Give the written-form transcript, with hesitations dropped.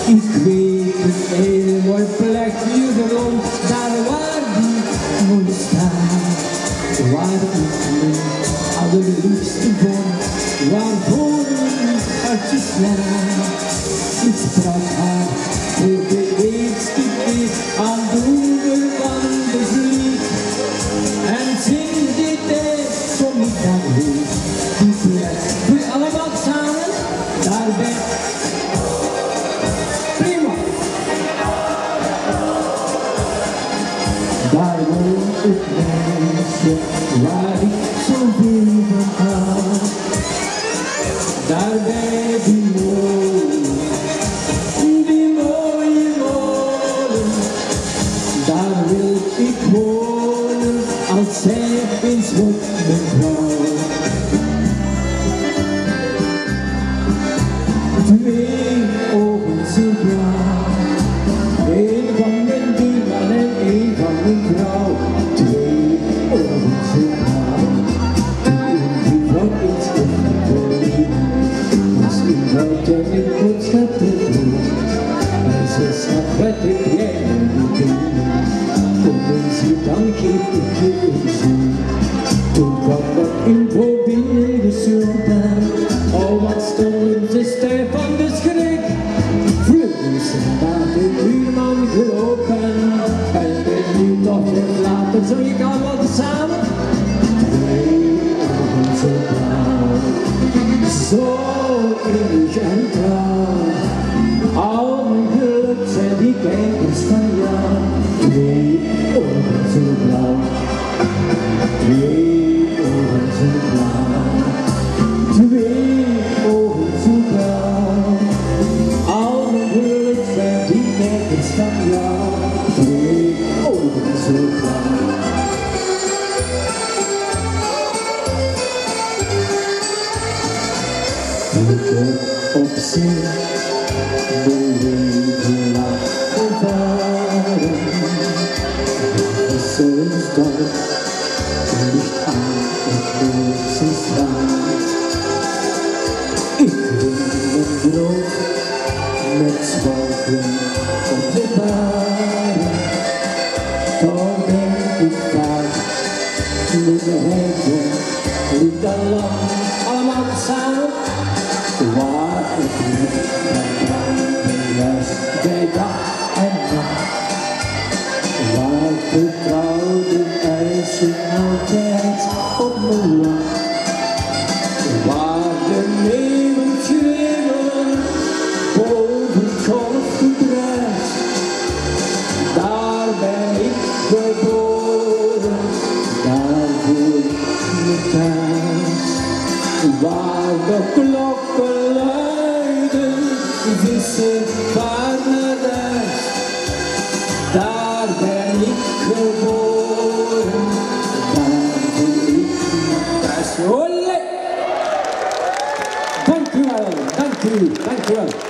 Ik weet een hele mooi plekje rond, daar waar die moet staan. Waar ik me allerliefste vond, waarvoor ik hartjes slaan. Ik sprak haar voor de eerste keer aan de oever van de zee. En sinds die tijd kom ik dan weer die plek. Doe je allemaal samen? Daar ben ik. Prima. Daar woont het meisje waar ik zoveel van hou. Daar bij die molen, die mooie molen. Daar wil ik wonen als zij eens wordt mijn vrouw. Twee ogen zo blauw, één van mijn buurman en één van mijn vrouw. Twee ogen zo blauw, die vrouw eens verliefd. Misschien vrouw ken ik goed schat te doen, en ze schat wat heb jij nu gedaan. Kom eens hier, dan geef ik je een zoen. Toen kwam dat info binnengeslopen, oh wat stonden ze stijf van de schrik. Vlug is naar de buurman gelopen, en nu toch weer later, zo je kan wat samen. Twee ogen zo blauw, zo innig en trouw. Al mijn geluk zijn die kijkers van jou. Twee ogen zo blauw, twee ogen zo blauw, twee ogen zo blauw. Al mijn geluk zijn die kijkers van jou. Twee ogen zo blauw. Ik heb op zee mijn leven laten varen. De zon is dood, licht aan het Noordse strand. Ik drink mijn brood met zwalken op de baren. Toch denk ik vaak, moet de rijken niet al lang. Allemaal samen. Waar ik niet ben branden, juist bij dag en nacht. Waar vertrouwde ijzen altijd op me lacht. Waar de meeuwen schreeuwen boven het golfgebruis. Daar ben ik geboren, daar voel ik me thuis. Waar de klokken luiden, vissen vaart naar huis. Daar ben ik geboren, daar voel ik me thuis. Olé! Dank u wel, dank u wel.